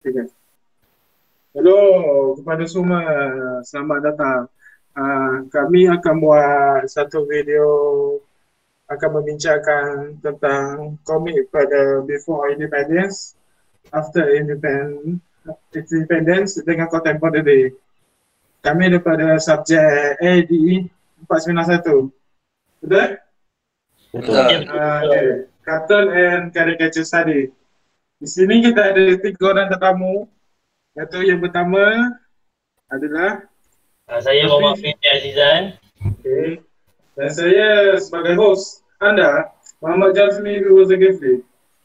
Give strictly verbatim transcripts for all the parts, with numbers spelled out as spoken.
Tiga. Hello kepada semua, selamat datang. Uh, kami akan buat satu video akan membincangkan tentang komik pada before independence, after independence, independence dengan contemporary. Kami daripada subjek A D E empat sembilan satu. Betul? Betul. Uh, okay. Cartoon and Caricature Study. Di sini kita ada tiga orang tetamu. Iaitu yang pertama adalah Uh, saya Muhammad Fitri Azizan. Okay. Dan saya sebagai host anda, Muhammad Jazmi Wiwaza Ghafri.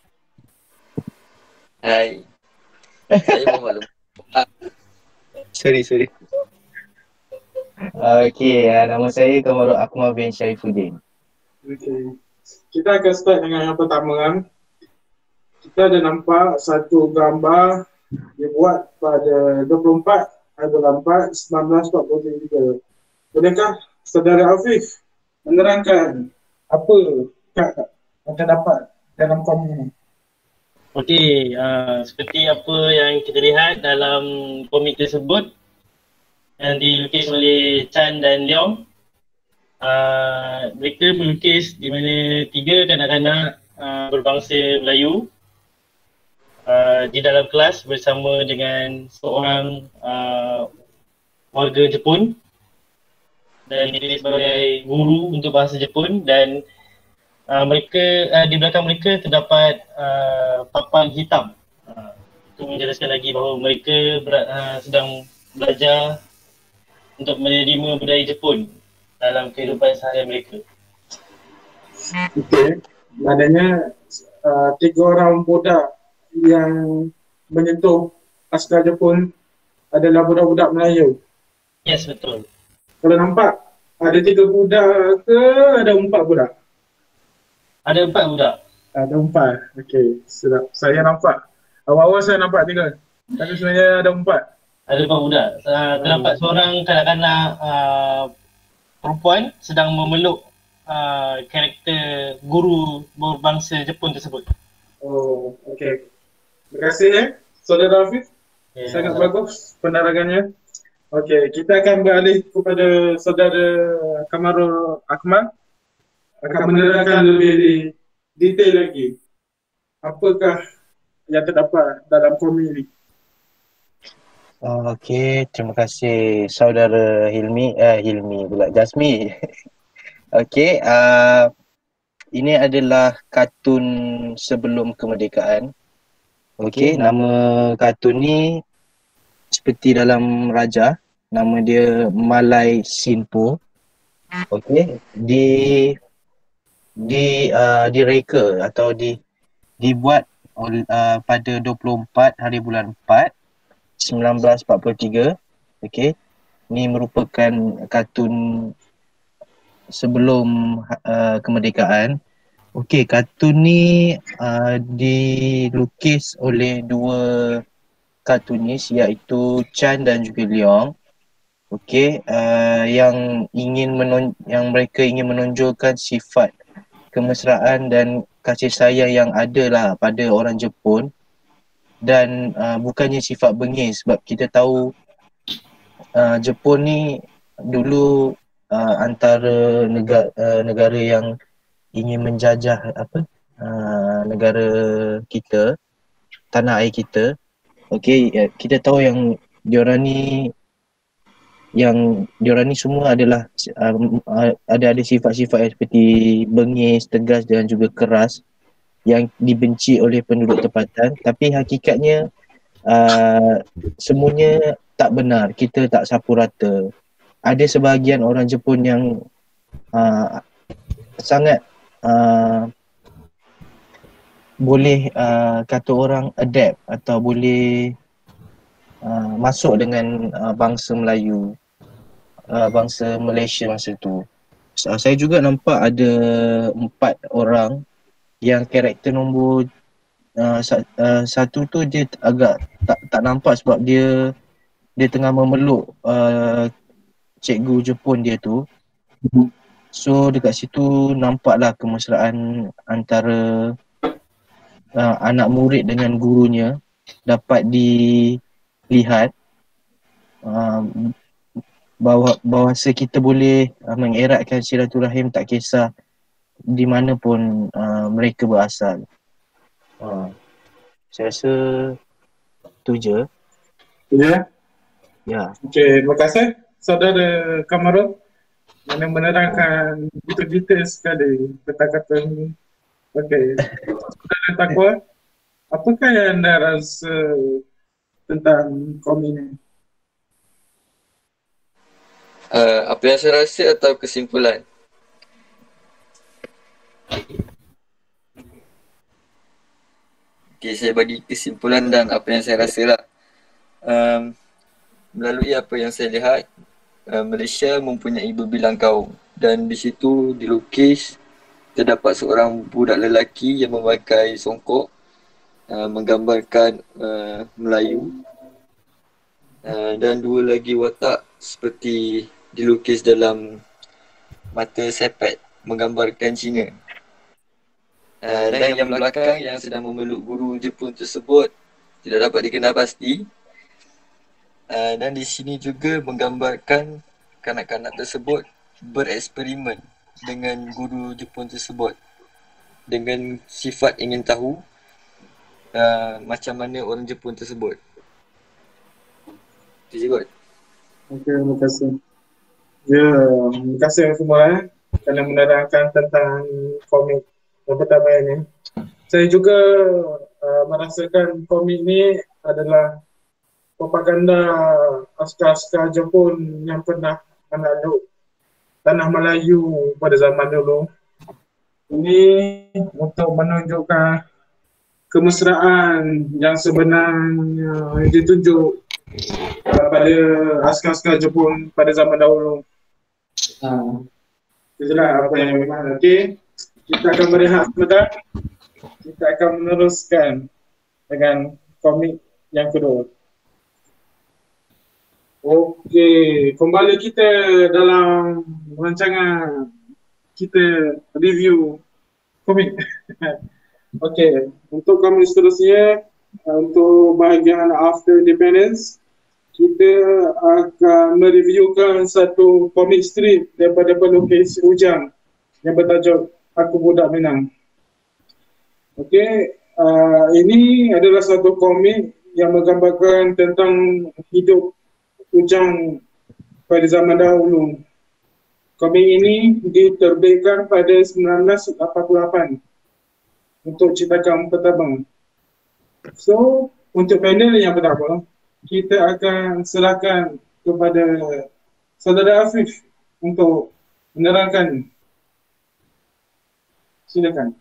Hai. Saya Muhammad Lumah. Sorry, sorry. Okey, uh, nama saya Kamarul Akmal bin Syarifuddin. Okay. Kita akan start dengan yang pertama kan. Kita ada nampak satu gambar dibuat pada dua puluh empat bulan empat seribu sembilan ratus empat puluh tiga. Bolehkah saudara Afif menerangkan apa yang terdapat dalam komik ini? Okey, uh, seperti apa yang kita lihat dalam komik tersebut yang dilukis oleh Chan dan Leong. Uh, mereka melukis di mana tiga kanak-kanak uh, berbangsa Melayu uh, di dalam kelas bersama dengan seorang uh, warga Jepun dan dia sebagai guru untuk bahasa Jepun, dan uh, mereka uh, di belakang mereka terdapat uh, papan hitam. Uh, itu menjelaskan lagi bahawa mereka ber, uh, sedang belajar untuk menerima budaya Jepun dalam kehidupan seharian mereka. Okey, maknanya uh, tiga orang budak yang menyentuh askar Jepun adalah budak-budak Melayu. Yes, betul. Kalau nampak, ada tiga budak ke ada empat budak? Ada empat budak. Ada empat, okey. Sedap. Saya nampak. Awal-awal saya nampak tiga. Tapi sebenarnya ada empat. Ada empat budak. Uh, terdapat hmm. seorang kanak-kanak uh, perempuan sedang memeluk uh, karakter guru berbangsa Jepun tersebut. Oh, okey. Terima kasih ya, Saudara Hafiz. Yeah. Sangat bagus penerangannya. Okey, kita akan beralih kepada Saudara Kamarul Akmal. Akan menerangkan lebih detail lagi apakah yang terdapat dalam komik ini. Oh, Okey, terima kasih Saudara Hilmi, eh Hilmi pula, Jazmi. Okey, uh, ini adalah kartun sebelum kemerdekaan. Okey, nama kartun ni seperti dalam Raja, nama dia Malai Sinpo. Okey, di di uh, direka atau di dibuat oleh uh, pada dua puluh empat hari bulan empat seribu sembilan ratus empat puluh tiga. Okey, ini merupakan kartun sebelum uh, kemerdekaan. Okey, kartun ni uh, dilukis oleh dua kartunis iaitu Chan dan juga Leong. Okey, uh, yang ingin menon yang mereka ingin menonjolkan sifat kemesraan dan kasih sayang yang ada lah pada orang Jepun, dan uh, bukannya sifat bengis, sebab kita tahu uh, Jepun ni dulu uh, antara negara uh, negara yang ingin menjajah apa uh, negara kita, tanah air kita. Okey, uh, kita tahu yang diorang ni yang diorang ni semua adalah uh, uh, ada ada sifat-sifat seperti bengis, tegas dan juga keras yang dibenci oleh penduduk tempatan, tapi hakikatnya uh, semuanya tak benar, kita tak sapu rata. Ada sebahagian orang Jepun yang uh, sangat uh, boleh uh, kata orang adapt atau boleh uh, masuk dengan uh, bangsa Melayu, uh, bangsa Malaysia masa tu. So, saya juga nampak ada empat orang yang karakter nombor uh, sa- uh, satu tu dia agak tak tak nampak sebab dia dia tengah memeluk uh, cikgu Jepun dia tu. So dekat situ nampaklah kemesraan antara uh, anak murid dengan gurunya. dapat dilihat uh, bahawa bahawasa kita boleh uh, mengeratkan silaturahim tak kisah di mana pun uh, mereka berasal. Uh, saya rasa tu je. Ya. Ya. Okey, terima kasih saudara Kamarul yang menerangkan detail sekali kata-kata ini. Okey, saudara Taqwa, apakah yang anda rasa tentang komik ini? Uh, apa yang saya rasa atau kesimpulan? Okay, saya bagi kesimpulan dan apa yang saya rasa lah. Um, melalui apa yang saya lihat, uh, Malaysia mempunyai berbilang kaum dan di situ dilukis terdapat seorang budak lelaki yang memakai songkok uh, menggambarkan uh, Melayu uh, dan dua lagi watak seperti dilukis dalam mata sepet menggambarkan Cina. Uh, dan yang belakang yang sedang memeluk guru Jepun tersebut tidak dapat dikenal pasti. Uh, dan di sini juga menggambarkan kanak-kanak tersebut bereksperimen dengan guru Jepun tersebut dengan sifat ingin tahu uh, macam mana orang Jepun tersebut. Itu je kot. Okey, terima kasih. Ya, terima kasih semua eh, kerana menerangkan tentang komik yang pertama ini. Saya juga uh, merasakan komik ini adalah propaganda askar-askar Jepun yang pernah menakluk tanah Melayu pada zaman dulu. Ini untuk menunjukkan kemesraan yang sebenarnya ditunjuk uh, pada askar-askar Jepun pada zaman dahulu. Uh, itulah apa yang memang. Okey, kita akan berehat sebentar. Kita akan meneruskan dengan komik yang kedua. Okey, kembali kita dalam rancangan kita review komik. Okey, untuk komik seterusnya, untuk bahagian After Independence, kita akan mereviewkan satu komik strip daripada pelukis Ujang yang bertajuk Aku Budak Minang. Okey, uh, ini adalah satu komik yang menggambarkan tentang hidup Ujang pada zaman dahulu. Komik ini diterbitkan pada sembilan belas lapan puluh lapan untuk cetakan pertama. So, untuk panel yang pertama, kita akan serahkan kepada saudara Afif untuk menerangkan. Silakan.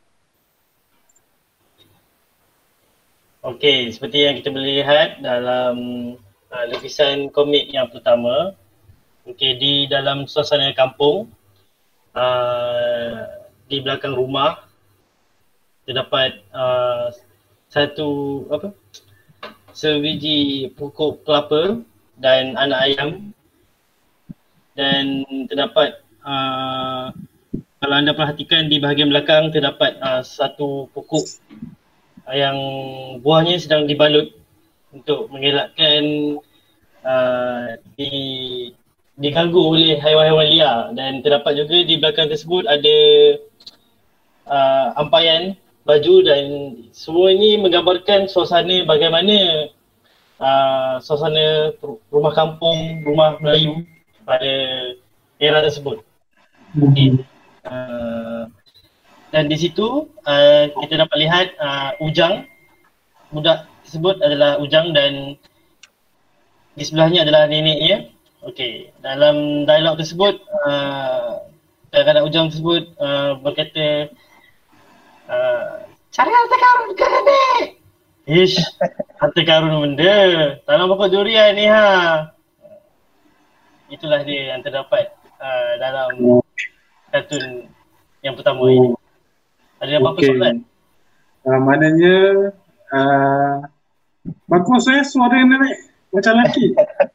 Okey, seperti yang kita boleh lihat dalam uh, lukisan komik yang pertama, okey, di dalam suasana kampung, uh, di belakang rumah terdapat uh, satu apa? sebiji pokok kelapa dan anak ayam, dan terdapat uh, kalau anda perhatikan di bahagian belakang terdapat uh, satu pokok yang buahnya sedang dibalut untuk mengelakkan uh, di, diganggu oleh haiwan-haiwan liar, dan terdapat juga di belakang tersebut ada uh, ampaian baju, dan semua ini menggambarkan suasana bagaimana uh, suasana rumah kampung, rumah Melayu pada era tersebut. Okay. Uh, dan di situ uh, kita dapat lihat uh, Ujang, budak tersebut adalah Ujang, dan di sebelahnya adalah neneknya. Okey, dalam dialog tersebut uh, kadang-kadang Ujang tersebut uh, berkata, uh, cari harta karun ke nenek. Ish, harta karun benda, tanam pokok durian ni ha. Itulah dia yang terdapat uh, dalam kartun yang pertama oh. ini. Ada apa-apa okay. soalan? Uh, maknanya uh, bagus saya suara nenek macam lelaki.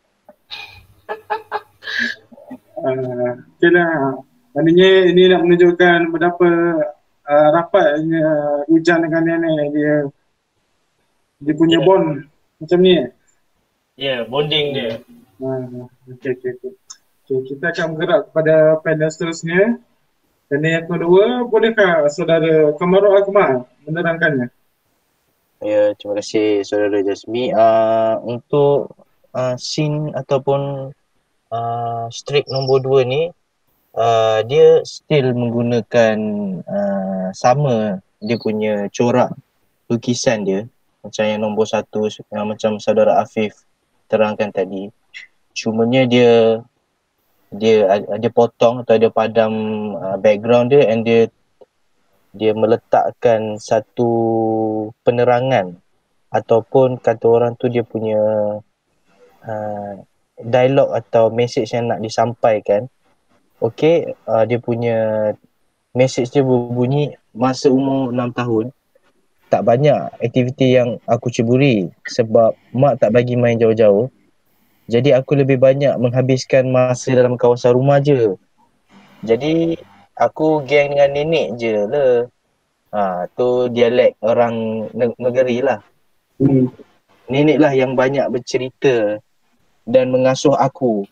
uh, okay lah. Maknanya ini nak menunjukkan betapa uh, rapatnya Ujang dengan nenek dia. Dia punya Ya. bond macam ni eh? Ya, bonding dia. Ha, okey, okey, okey. Okey, kita akan bergerak kepada panel seterusnya. Panel yang kedua, bolehkah saudara Kamarul Akmal menerangkannya? Ya, terima kasih saudara Jasmi. Uh, untuk uh, scene ataupun uh, streak nombor dua ni, uh, dia still menggunakan uh, sama dia punya corak lukisan dia macam yang nombor satu, uh, macam saudara Afif terangkan tadi. Cumanya dia dia dia potong atau dia padam uh, background dia, and dia dia meletakkan satu penerangan ataupun kata orang tu dia punya uh, dialog atau message yang nak disampaikan. Okey, uh, dia punya message dia berbunyi, masa umur enam tahun tak banyak aktiviti yang aku ceburi sebab mak tak bagi main jauh-jauh. Jadi aku lebih banyak menghabiskan masa dalam kawasan rumah je. Jadi aku geng dengan nenek je lah. Ha, tu dialek orang negeri lah. Hmm. Nenek lah yang banyak bercerita dan mengasuh aku.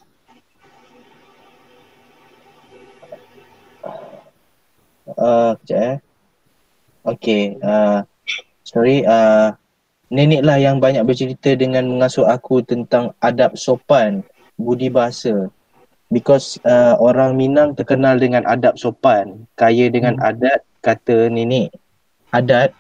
Uh, kejap eh. Okay, uh, sorry. Uh, nenek lah yang banyak bercerita dengan mengasuh aku tentang adab sopan, budi bahasa. Because uh, orang Minang terkenal dengan adab sopan, kaya dengan adat, kata nenek. Adat?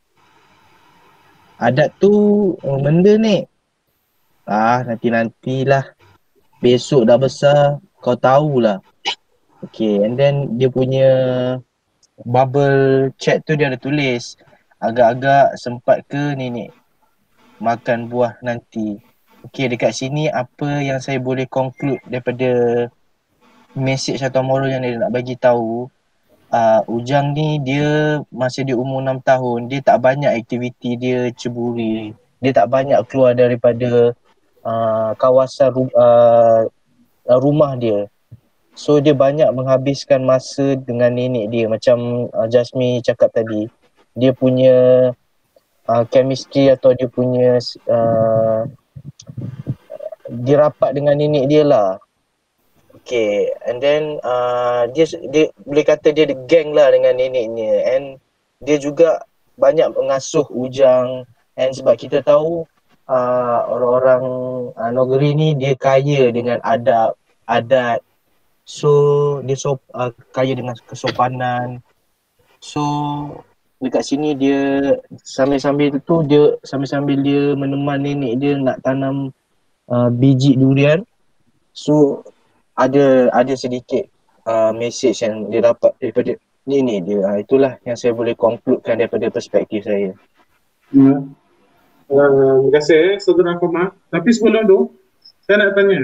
Adat tu uh, benda ni. Ah, nanti-nantilah. Besok dah besar, kau tahulah. Okay, and then dia punya bubble chat tu dia ada tulis, agak-agak sempat ke nenek makan buah nanti. Okay, dekat sini apa yang saya boleh conclude daripada message atau moral yang dia nak bagi tahu, uh, Ujang ni dia masa dia umur enam tahun, dia tak banyak aktiviti dia ceburi. Dia tak banyak keluar daripada uh, kawasan ru- uh, rumah dia. So dia banyak menghabiskan masa dengan nenek dia. Macam uh, Jasmi cakap tadi, dia punya uh, chemistry atau dia punya uh, dia rapat dengan nenek dia lah. Okay, and then uh, dia, dia boleh kata dia ada geng lah dengan neneknya, and dia juga banyak mengasuh Ujang. And sebab kita tahu uh, orang-orang uh, negeri ni dia kaya dengan adab, adat. So dia sop, uh, kaya dengan kesopanan. So dekat sini dia sambil-sambil tu dia sambil-sambil dia meneman nenek dia nak tanam uh, biji durian. So ada ada sedikit uh, message yang dia dapat daripada nenek dia. Uh, itulah yang saya boleh concludekan daripada perspektif saya. Hmm. Uh, terima kasih saudara Komar. Tapi sebelum tu, saya nak tanya.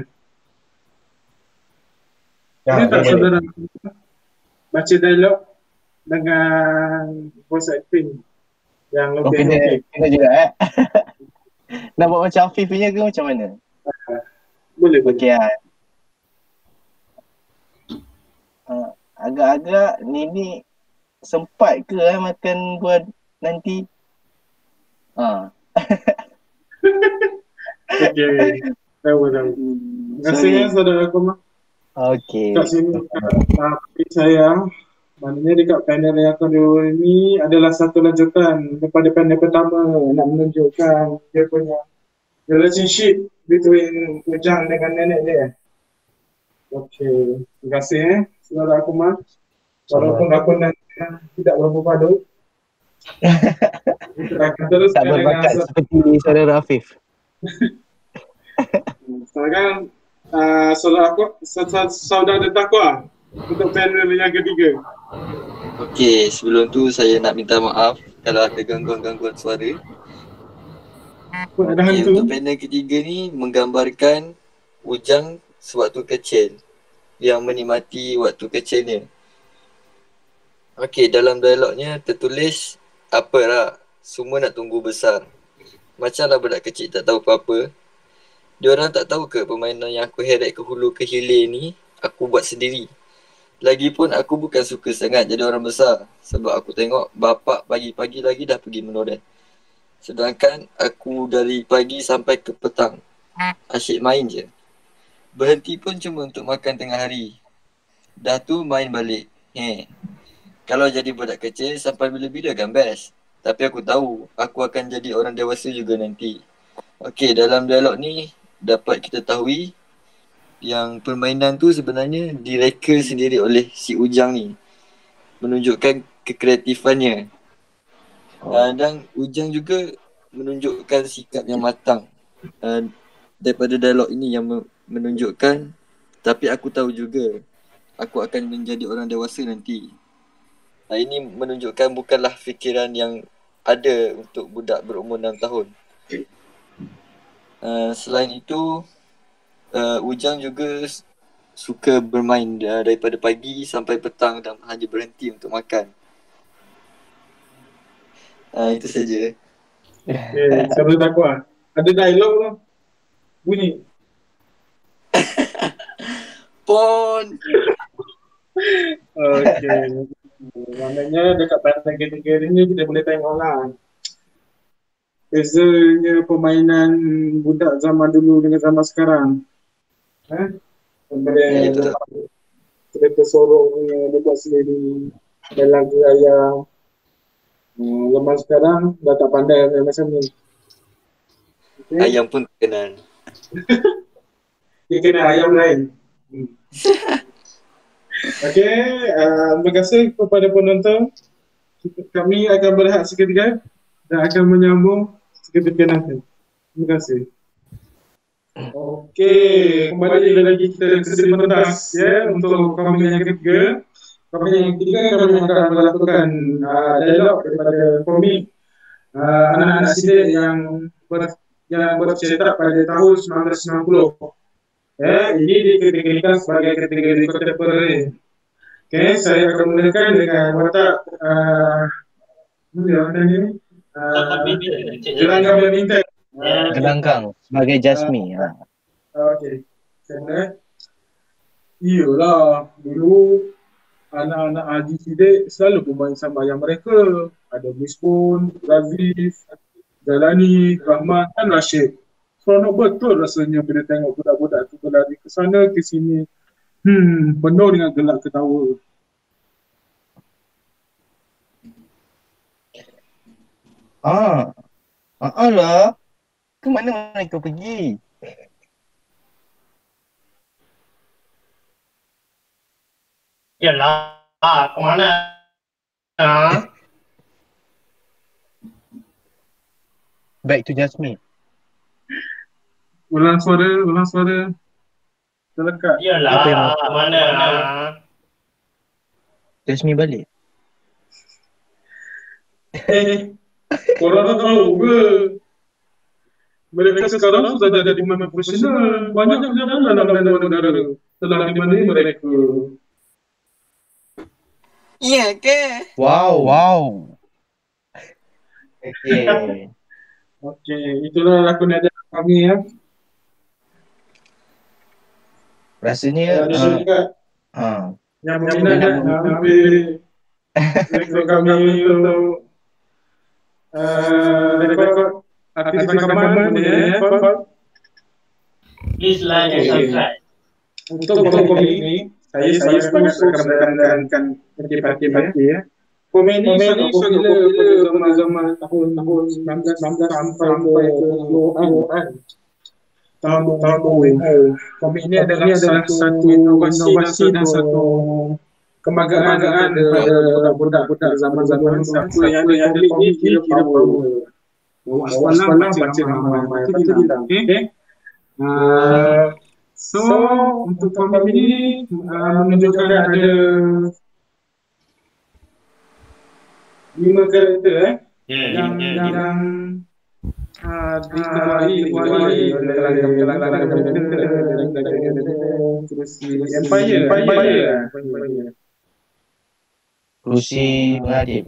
Ya, Boleh tak boleh. saudara baca dialog dengan voice acting yang Oh, lebih kena, okey? kena juga eh. Nak buat macam Afif punya ke macam mana? Boleh, boleh. Okey ah. Uh, agak-agak nenek sempat ke eh, makan buah nanti? Ha. Okey. Tahu, tahu. Terima kasih ya saudara Komar. Okey. Kat sini, tapi saya, maknanya dekat panel yang kedua ini adalah satu lanjutan daripada panel pertama, nak menunjukkan dia punya relationship between Ujang dengan nenek dia. Okey, terima kasih eh, saudara Kumar. Walaupun aku nanti tidak berapa padu, kita akan teruskan Tak berbakat dengan seperti saudara Afif. sekarang uh, saudara aku, saudara Takwa untuk panel yang ketiga. Okey, sebelum tu saya nak minta maaf kalau ada gangguan-gangguan suara. Pun ada Okey, hantu. untuk panel ketiga ni menggambarkan Ujang sewaktu kecil yang menikmati waktu kecilnya. Okey, dalam dialognya tertulis, apalah, semua nak tunggu besar. Macamlah budak kecil tak tahu apa-apa. Diorang tak tahu ke permainan yang aku heret ke hulu ke hilir ni aku buat sendiri. Lagipun aku bukan suka sangat jadi orang besar sebab aku tengok bapak pagi-pagi lagi dah pergi menoreh. Sedangkan aku dari pagi sampai ke petang asyik main je. Berhenti pun cuma untuk makan tengah hari. Dah tu main balik. Heh. Kalau jadi budak kecil sampai bila-bila kan best. Tapi aku tahu aku akan jadi orang dewasa juga nanti. Okey, dalam dialog ni dapat kita tahu yang permainan tu sebenarnya direka sendiri oleh si Ujang ni. Menunjukkan kekreatifannya. Uh, dan Ujang juga menunjukkan sikap yang matang. Uh, daripada dialog ini yang menunjukkan, tapi aku tahu juga aku akan menjadi orang dewasa nanti. Uh, ini menunjukkan bukanlah fikiran yang ada untuk budak berumur enam tahun. Uh, selain itu, uh, Ujang juga suka bermain uh, daripada pagi sampai petang dan hanya berhenti untuk makan. Uh, itu saja. Okay, siapa takut ah? Ada dialog tu. Bunyi. Pon. Okay. Maknanya dekat pantai kategori ni kita boleh tengok lah bezanya permainan budak zaman dulu dengan zaman sekarang. Eh? Kemudian kereta sorok ni dia buat sendiri dan lagu ayam. Hmm, zaman sekarang dah tak pandai macam ni. Okay. Ayam pun kenal. Dia kena ayam lain. Hmm. Okey, uh, terima kasih kepada penonton. Kami akan berehat seketika dan akan menyambung seketika nanti. Terima kasih. Okey, kembali lagi kita sesi pentas ya untuk kami yang ketiga. Kami yang ketiga kami akan melakukan uh, dialog daripada komik uh, anak-anak sidik yang ber, yang bercetak pada tahun sembilan belas sembilan puluh. Ya, ini dikategorikan sebagai kategori contemporary. Okey, saya akan mulakan dengan watak uh, apa ni? Gelanggang badminton. Gelanggang sebagai Jasmine. Uh, Okey. Saya iyalah dulu anak-anak Haji Sidik selalu bermain sama ayah mereka. Ada Misbun, Razif, Jalani, Rahman dan Rashid. Seronok betul rasanya bila tengok budak-budak tu berlari ke sana ke sini. Hmm, penuh dengan gelak ketawa. Ah, ah lah. Ke mana mereka pergi? Yalah, ke mana? Ha? Back to Jasmine. Ulang suara, ulang suara. Terlekat. Yalah, Apa yang ke mana? Jasmine balik. Eh, korang tahu ke? Mereka sekarang sudah jadi pemain profesional. Banyak yang jalan dalam dan luar negara. Telah dimana mereka. Iya ke? Wow, wow. Okay. Okey, itulah lakon ada kami ya. Rasanya Ada uh, juga uh, yang berminat nak ambil rekod kami untuk uh, rekod aktif rekaman boleh ya. Please like and subscribe. Untuk komik ini, saya saya akan menekankan parti-parti ya. Komik ini sangat popular pada zaman-zaman tahun-tahun sembilan belas sampai ke puluhan. Tahun-tahun dua ribu. Komik ini adalah satu inovasi dan satu kebanggaan kepada budak-budak zaman-zaman siapa yang ada komik kira power. Waspalam baca ramai-ramai. Itu dia. Okey. So, untuk komik ini menunjukkan ada lima karakter eh Yeah, yang yeah, yang yeah. ah dikuasai oleh gelanggang terus Empire Empire kerusi pengadil.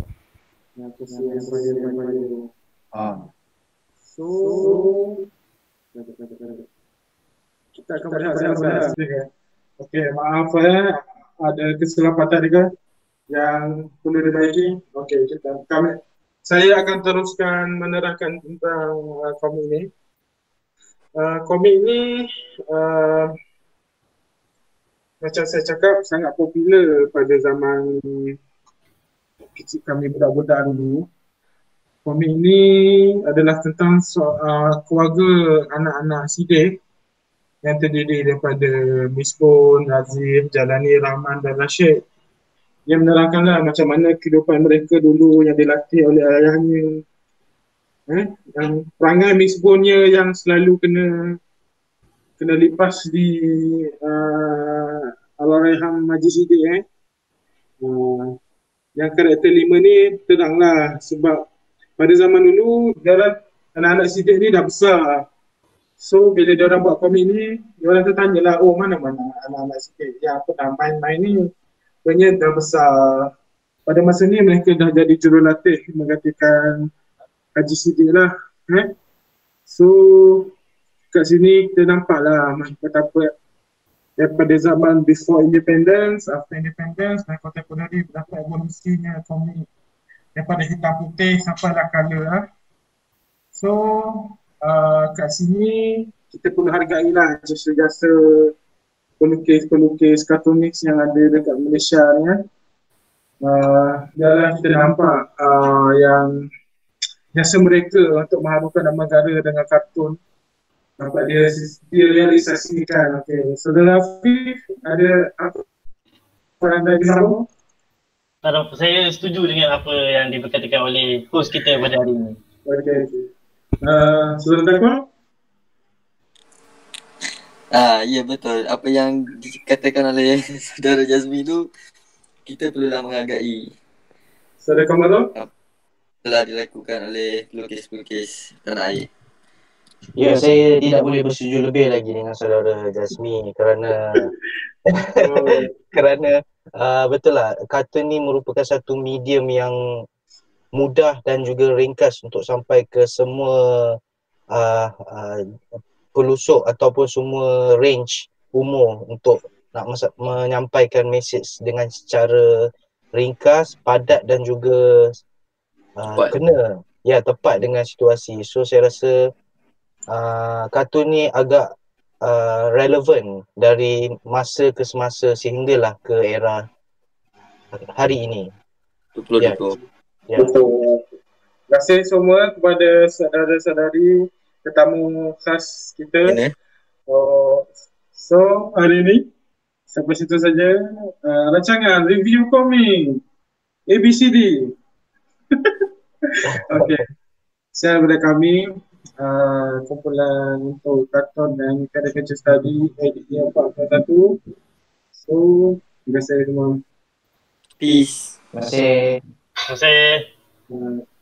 Empire. Ah. So kita akan berehat sebentar. Okey, maaf ya, ada kesilapatan juga yang perlu dibaiki. Okey, kita kami saya akan teruskan menerangkan tentang uh, komik ini. Uh, komik ini uh, macam saya cakap sangat popular pada zaman kecil kami budak-budak dulu. Komik ini adalah tentang so, uh, keluarga anak-anak Sidek yang terdiri daripada Misbun, Nazif, Jalani, Rahman dan Rashid. Dia menerangkanlah macam mana kehidupan mereka dulu yang dilatih oleh ayahnya. Eh, yang perangai Misbunnya yang selalu kena kena lipas di uh, Allahyarham Majid Siddiq eh. Uh, yang karakter lima ni teranglah sebab pada zaman dulu diorang, anak-anak Siddiq ni dah besar. So bila diorang buat komik ni, diorang tertanyalah, oh mana-mana anak-anak Siddiq yang pernah main-main ni. Sebenarnya dah besar. Pada masa ni mereka dah jadi jurulatih menggantikan Haji Siddiq lah. Eh? So kat sini kita nampak lah betapa daripada zaman before independence, after independence dan contemporary betapa evolusinya komik daripada hitam putih sampailah colour lah. So uh, kat sini kita perlu hargai lah jasa-jasa pelukis-pelukis kartunis yang ada dekat Malaysia ni eh. Uh, dalam kita nampak uh, yang jasa mereka untuk mengharumkan nama negara dengan kartun. Nampak dia, dia realisasikan. Okay. Saudara Hafiz, ada apa yang anda ingin Harap saya setuju dengan apa yang diberkatakan oleh host kita pada hari ini. Okay. Uh, Saudara Takwa? Ah, ya betul. Apa yang dikatakan oleh saudara Jazmi tu kita perlulah menghargai. Saudara Kamalo? Telah dilakukan oleh pelukis-pelukis tanah air. Ya, saya tidak boleh bersetuju lebih lagi dengan saudara Jazmi kerana kerana uh, betul lah, kartun ni merupakan satu medium yang mudah dan juga ringkas untuk sampai ke semua uh, uh, pelusuk ataupun semua range umur untuk nak masa- menyampaikan mesej dengan secara ringkas, padat dan juga uh, kena, ya, tepat dengan situasi. So saya rasa uh, kartun ni agak uh, relevan dari masa ke semasa sehinggalah ke era hari ini. Betul Ya. betul. Ya. Betul. Terima kasih semua kepada saudara-saudari tetamu khas kita. Kena. Oh, so hari ini sampai situ saja uh, rancangan review komik A B C D. Okey. Saya daripada kami uh, kumpulan untuk kartun dan caricature study editnya empat puluh satu. So, terima kasih semua. Peace. Terima kasih. Terima kasih. Uh,